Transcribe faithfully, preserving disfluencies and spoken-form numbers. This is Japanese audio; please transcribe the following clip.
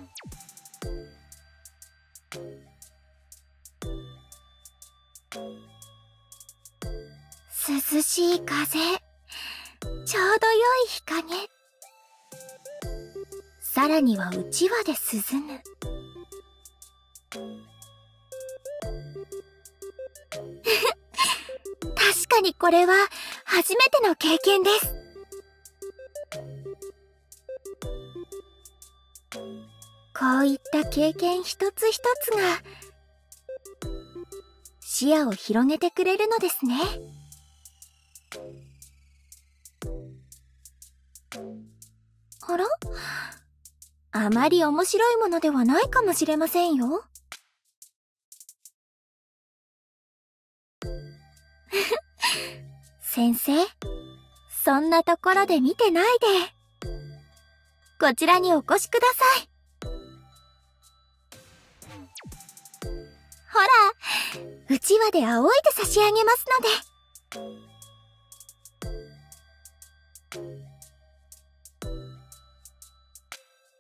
涼しい風、ちょうど良い日陰、さらにはうちわで涼む。確かにこれは初めての経験です。こういった経験一つ一つが視野を広げてくれるのですね。あら？あまり面白いものではないかもしれませんよ。先生、そんなところで見てないで、こちらにお越しください。ほら、うちわで仰いで差し上げますので。